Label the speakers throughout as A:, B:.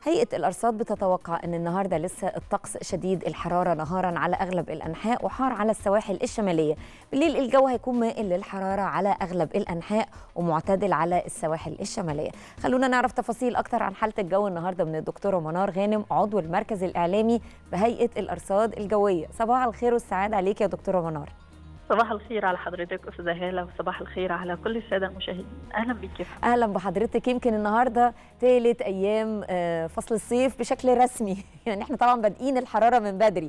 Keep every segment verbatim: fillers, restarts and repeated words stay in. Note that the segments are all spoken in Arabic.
A: هيئة الأرصاد بتتوقع أن النهاردة لسه الطقس شديد الحرارة نهارا على أغلب الأنحاء وحار على السواحل الشمالية. بالليل الجو هيكون مائل للحرارة على أغلب الأنحاء ومعتدل على السواحل الشمالية. خلونا نعرف تفاصيل أكتر عن حالة الجو النهاردة من الدكتورة منار غانم عضو المركز الإعلامي بهيئة الأرصاد الجوية. صباح الخير والسعادة عليك يا دكتورة منار.
B: صباح الخير على حضرتك أستاذة هالة، وصباح الخير على كل السادة المشاهدين. أهلا بك.
A: أهلا بحضرتك. يمكن النهاردة ثالث أيام فصل الصيف بشكل رسمي، يعني احنا طبعا بادئين الحرارة من بدري.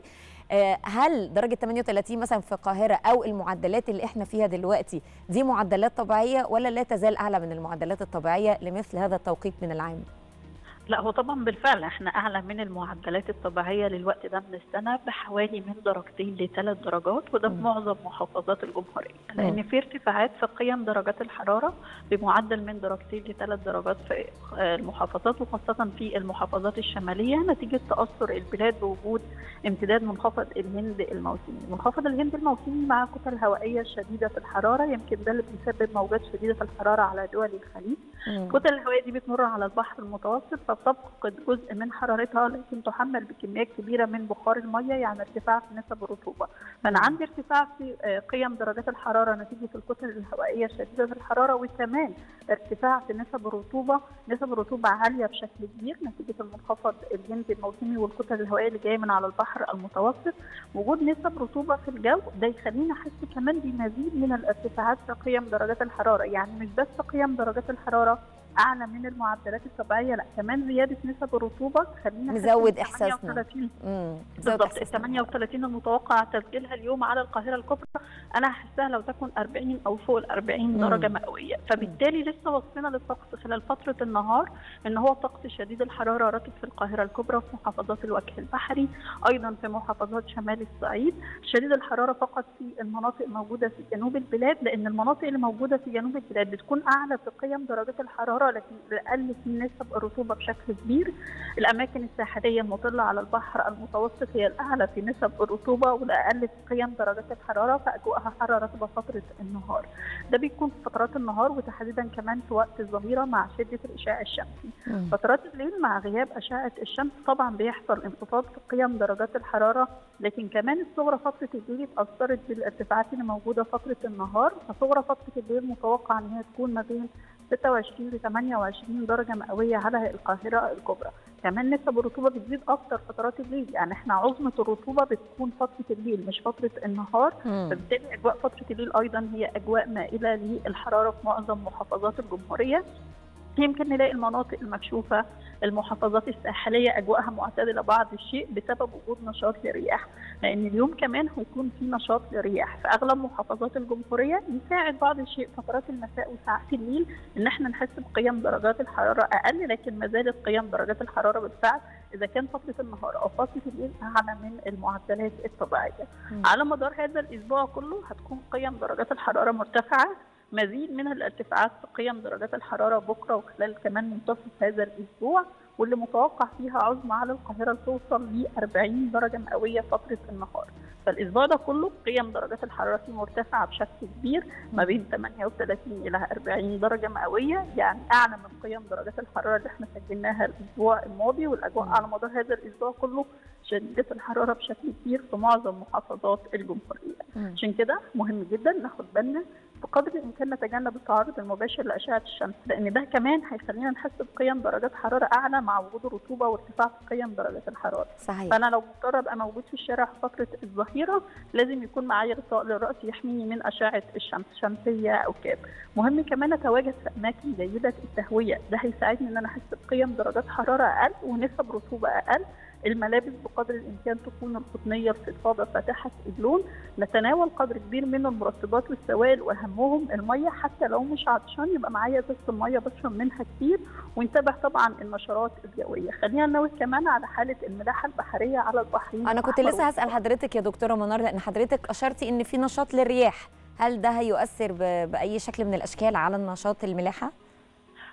A: هل درجة ثمانية وثلاثين مثلا في القاهرة أو المعدلات اللي احنا فيها دلوقتي دي معدلات طبيعية ولا لا تزال أعلى من المعدلات الطبيعية لمثل هذا التوقيت من العام؟
B: لا، هو طبعا بالفعل احنا اعلى من المعدلات الطبيعيه للوقت ده من السنه بحوالي من درجتين لثلاث درجات، وده في معظم محافظات الجمهوريه، لان في ارتفاعات في قيم درجات الحراره بمعدل من درجتين لثلاث درجات في المحافظات، وخاصه في المحافظات الشماليه نتيجه تاثر البلاد بوجود امتداد منخفض الهند الموسمي. منخفض الهند الموسمي مع كتل هوائيه شديده في الحراره، يمكن ده اللي بيسبب موجات شديده في الحراره على دول الخليج. الكتل الهوائيه دي بتمر على البحر المتوسط فتفقد جزء من حرارتها، لكن تحمل بكميات كبيره من بخار الميه، يعني ارتفاع في نسب الرطوبه. فانا عندي ارتفاع في قيم درجات الحراره نتيجه الكتل الهوائيه شديده الحراره، وكمان ارتفاع في نسب الرطوبه، نسب الرطوبه عاليه بشكل كبير نتيجه المنخفض الهندي الموسمي والكتل الهوائيه اللي جايه من على البحر المتوسط. وجود نسب رطوبه في الجو ده يخلينا احس كمان بمزيد من الارتفاعات في قيم درجات الحراره، يعني مش بس قيم درجات الحراره اعلى من المعدلات الطبيعيه، لا كمان زياده نسب الرطوبه تخلينا
A: مزود احساسنا.
B: امم بالظبط. ال ثمانية وثلاثين المتوقع تسجيلها اليوم على القاهره الكبرى انا هحسها لو تكون أربعين او فوق ال أربعين درجه مئويه، فبالتالي لسه وصلنا للطقس خلال فتره النهار ان هو طقس شديد الحراره رطب في القاهره الكبرى وفي محافظات الوجه البحري، ايضا في محافظات شمال الصعيد. شديد الحراره فقط في المناطق الموجوده في جنوب البلاد، لان المناطق اللي موجوده في جنوب البلاد بتكون اعلى في قيم درجات الحراره لكن اقل في نسب الرطوبه بشكل كبير. الاماكن الساحليه المطله على البحر المتوسط هي الاعلى في نسب الرطوبه والاقل في قيم درجات الحراره، فاجواءها حاره رطبه فتره النهار. ده بيكون في فترات النهار وتحديدا كمان في وقت الظهيره مع شده الاشعاع الشمسي. مم. فترات الليل مع غياب اشعه الشمس طبعا بيحصل انخفاض في قيم درجات الحراره، لكن كمان الصغرى فتره الليل اتاثرت بالارتفاعات اللي موجوده فتره النهار، فصغرى فتره الليل متوقع ان هي تكون ما بين ستة وعشرين ل ثمانية وعشرين درجه مئويه على القاهره الكبرى. كمان نسب الرطوبه بتزيد اكتر فترات الليل، يعني احنا عظمه الرطوبه بتكون فتره الليل مش فتره النهار، فبالتالي اجواء فتره الليل ايضا هي اجواء مائله للحراره في معظم محافظات الجمهوريه. يمكن نلاقي المناطق المكشوفه المحافظات الساحليه اجواءها معتدله بعض الشيء بسبب وجود نشاط للرياح، لان اليوم كمان هيكون في نشاط للرياح في اغلب محافظات الجمهوريه يساعد بعض الشيء فترات المساء وساعات الليل ان احنا نحس بقيم درجات الحراره اقل، لكن ما زالت قيم درجات الحراره بالفعل اذا كان فتره النهار او فتره الليل اعلى من المعدلات الطبيعيه. م. على مدار هذا الاسبوع كله هتكون قيم درجات الحراره مرتفعه، مزيد من الارتفاعات في قيم درجات الحراره بكره وخلال كمان منتصف هذا الاسبوع، واللي متوقع فيها عظمى على القاهره توصل ل أربعين درجه مئويه فتره النهار. فالاسبوع ده كله قيم درجات الحراره فيه مرتفعه بشكل كبير ما بين ثمانية وثلاثين الى أربعين درجه مئويه، يعني اعلى من قيم درجات الحراره اللي احنا سجلناها الاسبوع الماضي. والاجواء على مدار هذا الاسبوع كله شديده الحراره بشكل كبير في معظم محافظات الجمهوريه. عشان كده مهم جدا ناخد بالنا بقدر الامكان نتجنب التعرض المباشر لاشعه الشمس، لان ده كمان هيخلينا نحس بقيم درجات حراره اعلى مع وجود الرطوبه وارتفاع في قيم درجات الحراره.
A: صحيح.
B: فانا لو مضطره ابقى موجود في الشارع في فتره الظهيره لازم يكون معايا غطاء للراس يحميني من اشعه الشمس، شمسيه او كاب. مهم كمان اتواجد في اماكن جيده التهويه، ده هيساعدني ان انا احس بقيم درجات حراره اقل ونسب رطوبه اقل. الملابس بقدر الامكان تكون القطنيه الفضفاضه فاتحه اللون، نتناول قدر كبير من المرطبات والسوائل واهمهم الميه، حتى لو مش عطشان يبقى معايا ازازه الميه بشرب منها كتير، ونتابع طبعا النشرات الجويه. خلينا ننوه كمان على حاله الملاحه البحريه على البحرين.
A: انا كنت لسه هسال حضرتك يا دكتوره منار، لان حضرتك اشرتي ان في نشاط للرياح، هل ده هيؤثر باي شكل من الاشكال على النشاط الملاحه؟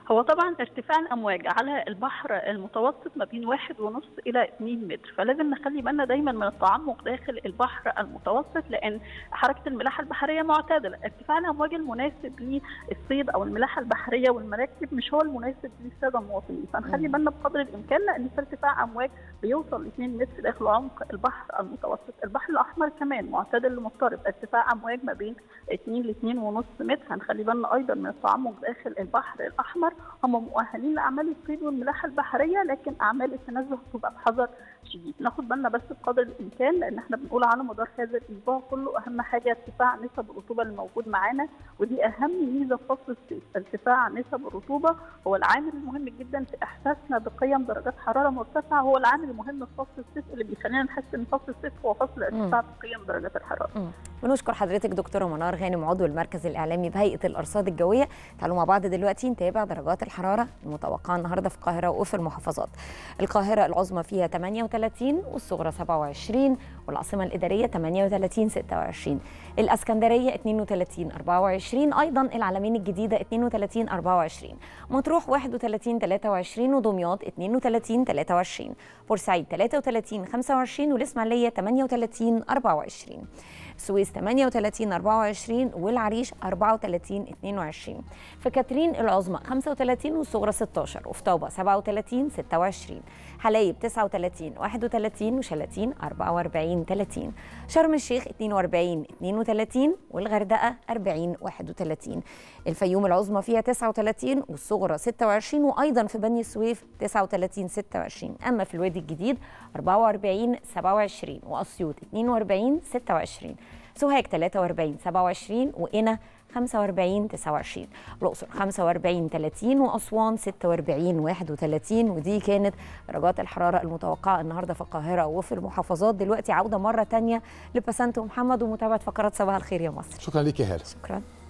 B: هو طبعا ارتفاع الامواج على البحر المتوسط ما بين واحد ونص الى اتنين متر، فلازم نخلي بالنا دايما من التعمق داخل البحر المتوسط، لان حركه الملاحه البحريه معتدله. ارتفاع الامواج المناسب للصيد او الملاحه البحريه والمراكب مش هو المناسب للساده المواطنين، فنخلي بالنا بقدر الامكان، لان في ارتفاع امواج بيوصل ل اتنين متر داخل عمق البحر المتوسط. البحر الاحمر كمان معتدل لمضطرب، ارتفاع امواج ما بين اتنين ل اتنين ونص متر، هنخلي بالنا ايضا من التعمق داخل البحر الاحمر. هم مؤهلين لاعمال الصيد والملاحه البحريه، لكن اعمال التنزه تبقى بحذر شديد. ناخد بالنا بس بقدر الامكان، لان احنا بنقول على مدار هذا الاسبوع كله اهم حاجه ارتفاع نسب الرطوبه اللي موجود معانا، ودي اهم ميزه في فصل الصيف. ارتفاع نسب الرطوبه هو العامل المهم جدا في احساسنا بقيم درجات حراره مرتفعه، هو العامل المهم في فصل الصيف اللي بيخلينا نحس ان فصل الصيف هو فصل ارتفاع في قيم درجات الحراره.
A: مم. بنشكر حضرتك دكتوره منار غانم، عضو المركز الاعلامي بهيئه الارصاد الجويه. تعالوا مع بعض دلوقتي نتابع درجات الحراره المتوقعه النهارده في القاهره وفي المحافظات. القاهره العظمى فيها تمنية وتلاتين والصغرى سبعة وعشرين، والعاصمه الاداريه تمنية وتلاتين ستة وعشرين، الاسكندريه اتنين وتلاتين أربعة وعشرين، ايضا العلمين الجديده اتنين وتلاتين أربعة وعشرين، مطروح واحد وتلاتين تلاتة وعشرين، ودمياط اتنين وتلاتين تلاتة وعشرين، بورسعيد تلاتة وتلاتين خمسة وعشرين، والاسماعيليه تمنية وتلاتين أربعة وعشرين، السويس تمنية وتلاتين أربعة وعشرين، والعريش أربعة وتلاتين اتنين وعشرين، في كاترين العظمى خمسة وتلاتين والصغرى ستاشر، وفي طابة سبعة وتلاتين ستة وعشرين، حلايب تسعة وتلاتين واحد وتلاتين، وشلاتين أربعة وأربعين تلاتين، شرم الشيخ اتنين وأربعين اتنين وتلاتين، والغردقة أربعين واحد وتلاتين، الفيوم العظمى فيها تسعة وتلاتين والصغرى ستة وعشرين، وأيضا في بني سويف تسعة وتلاتين ستة وعشرين، أما في الوادي الجديد أربعة وأربعين سبعة وعشرين، وأسيوط اتنين وأربعين ستة وعشرين، سوهاج تلاتة وأربعين سبعة وعشرين، وقنا خمسة وأربعين تسعة وعشرين، الأقصر خمسة وأربعين تلاتين، وأسوان ستة وأربعين واحد وتلاتين. ودي كانت درجات الحرارة المتوقعة النهارده في القاهرة وفي المحافظات. دلوقتي عودة مرة تانية لبسنت ومحمد ومتابعة فقرات صباح الخير يا مصر.
C: شكرا لك يا هالة.
A: شكرا.